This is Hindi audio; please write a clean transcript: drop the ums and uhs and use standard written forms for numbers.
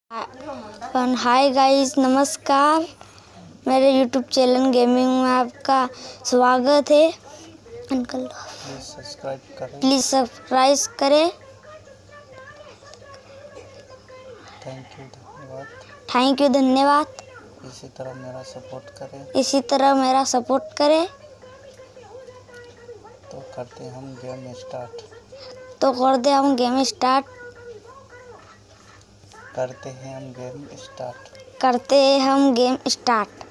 हाय गाइस, नमस्कार। मेरे यूट्यूब चैनल गेमिंग में आपका स्वागत है। अंकल प्लीज़ सब्सक्राइब करें। थैंक यू, धन्यवाद। इसी तरह मेरा सपोर्ट करें। तो करते हम गेम स्टार्ट। करते हैं हम गेम स्टार्ट।